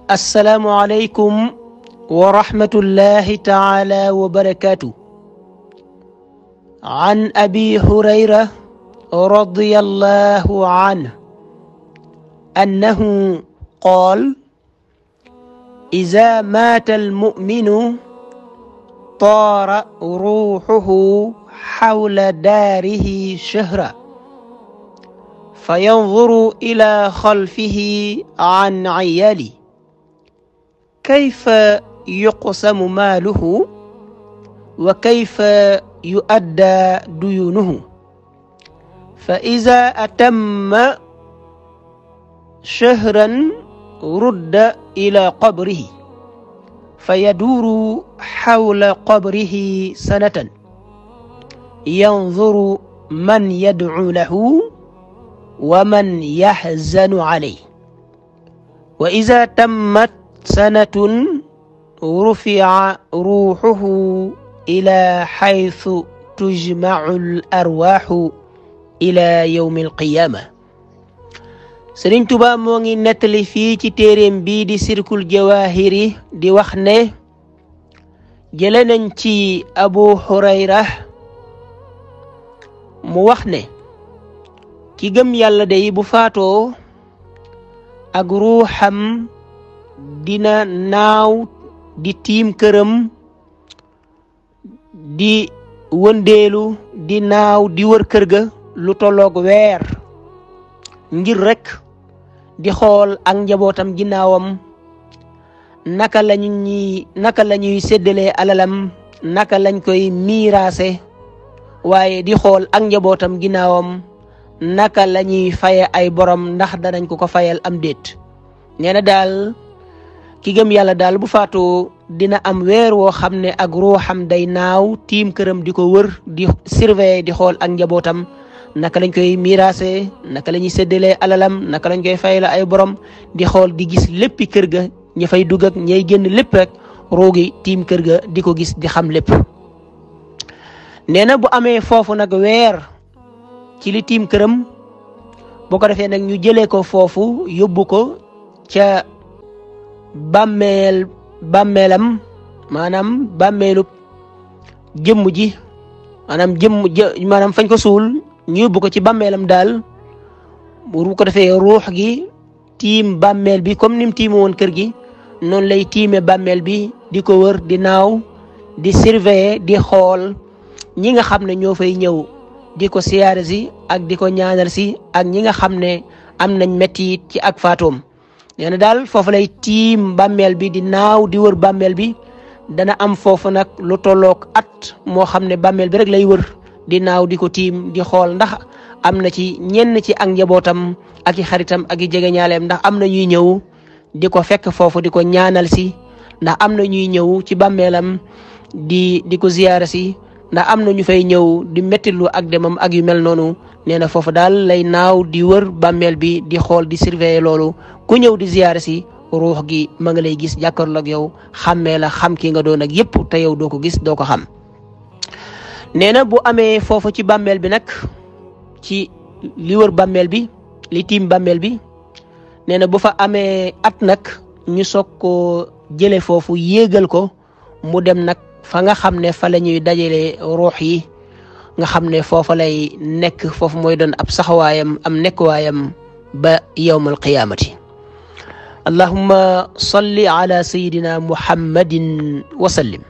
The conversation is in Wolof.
السلام عليكم ورحمة الله تعالى وبركاته. عن أبي هريرة رضي الله عنه أنه قال: إذا مات المؤمن طار روحه حول داره شهرا فينظر إلى خلفه عن عياله كيف يقسم ماله وكيف يؤدى ديونه، فإذا أتم شهرا رد إلى قبره فيدور حول قبره سنة ينظر من يدعو له ومن يحزن عليه، وإذا تمت سنة رفع روحه إلى حيث تجمع الأرواح إلى يوم القيامة. Sëriñ Tuubaa moo ngi nettali fii ci téeréem bii di Sirkul Jawaahiri di wax ne jële nañ ci Abu Hurayra mu wax ne ki gëm yàlla day bu faatoo ak ruuxam dina naaw di tiim këram di wëndeelu di naaw di wër kër ga lu tolloog weer ngir rek di xool ak njabootam ginnaawam naka lañuy séddalee alalam, naka lañ koy miiraase, waaye di xool ak njabootam ginnaawam naka lañuy faye ay borom ndax danañ ko fayal am déet. nee na daal ki gëm yàlla daal bu faatoo dina am weer woo xam ne ak ruuxam day naaw tiim këram di ko wër di surveiller di xool ak njabootam naka lañ koy miiraase, naka lañuy séddalee alalam, naka lañ koy fayal ay borom, di xool di gis léppi kër ga, ña fay dugg ak ñay génn lépp rek roogi tiim kër ga di ko gis di xam lépp. nee na bu amee foofu nag weer ci li tiim këram boo ko defee nag ñu jëlee ko foofu yóbbu ko ca bàmmeelam maanaam bàmmeelu jëmm ji maanaam fañ ko suul ñu yóbbu ko ci bàmmeelam daal bu ko defee ruux gi tiim bàmmeel bi comme ni mu tiime woon kër gi noonu lay tiime bàmmeel bi di ko wër di naaw di surveiller di xool ñi nga xam ne ñoo fay ñëw di ko siyaare si ak di ko ñaanal si ak ñi nga xam ne am nañ metti ci ak faatoom. nee na daal foofu lay tiim bàmmeel bi di naaw di wër bàmmeel bi dana am foofu nag lu tolloog at moo xam ne bàmmeel bi rek lay wër di naaw di ko tiim di xool ndax am na ci ñenn ci ak njabootam ak i xaritam ak i jegeñaaleem ndax am na ñuy ñëw di ko fekk foofu di ko ñaanal si, ndax am na ñuy ñëw ci bàmmeelam di ko ziyaara si, ndax am na ñu fay ñëw di mettitlu ak demam ak yu mel noonu. nee na foofu daal lay naaw di wër bàmmeel bi di xool di surveiller loolu ku ñëw di ziyaara si ruux gi ma nga lay gis jàkkaarloog yow xàmmee la xam ki nga doon ak yépp te yow doo ko gis doo ko xam. nee na bu amee foofu ci bàmmeel bi nag ci li wër bàmmeel bi li tiim bàmmeel bi nee na bu fa amee at nag ñu soog ko jële foofu yéegal ko mu dem nag fa nga xam ne fa la ñuy dajale ruux yi nga xam ne foofa lay nekk foofu mooy doon ab saxawaayam am nekkuwaayam ba yawmal qiyaamati. allahumma salli ala sayyidina muhammadin wa sallim.